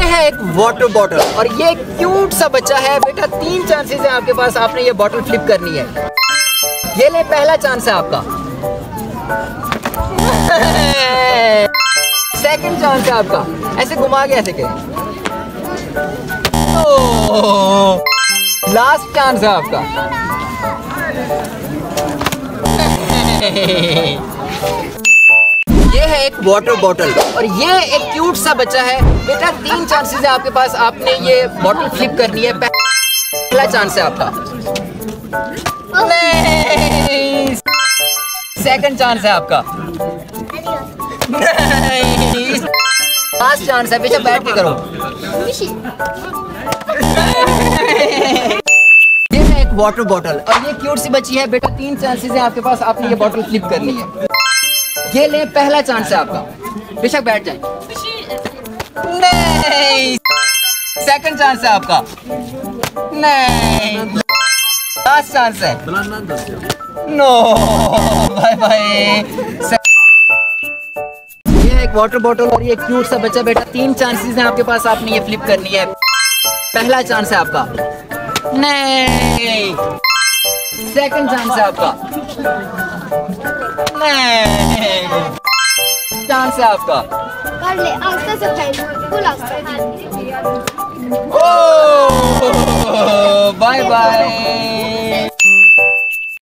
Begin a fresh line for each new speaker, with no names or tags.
है एक water bottle और ये क्यूट सा बच्चा है। बेटा 3 चांसेस है आपके पास, आपने ये बॉटल फ्लिप करनी है। ये ले, पहला चांस है आपका। सेकंड चांस है आपका, ऐसे घुमा के ऐसे करें। लास्ट चांस है आपका। ये है एक वाटर बॉटल और ये एक क्यूट सा बच्चा है। बेटा 3 चांसेस है आपके पास, आपने ये बॉटल फ्लिप करनी है। पहला चांस है आपका। नहीं। सेकंड चांस है आपका। नहीं। लास्ट चांस है। बेटा बैठ के करो। ये है एक वाटर बॉटल और ये क्यूट सी बच्ची है। बेटा 3 चांसेस है आपके पास, आपने ये बॉटल फ्लिप करनी है। ये ले, पहला चांस है आपका। बेशक बैठ जाए। नहीं। सेकंड चांस है आपका। नहीं। लास्ट चांस है। नो। Bye bye. ये है एक वाटर बॉटल और ये क्यूट सा बच्चा। बेटा 3 चांसेस हैं आपके पास, आपने ये फ्लिप करनी है। पहला चांस है आपका। नहीं। सेकंड चांस है आपका। नहीं। चांस है आपका।
कर ले, आस्ते से फैल, फुल आस्ते।
Oh, bye bye.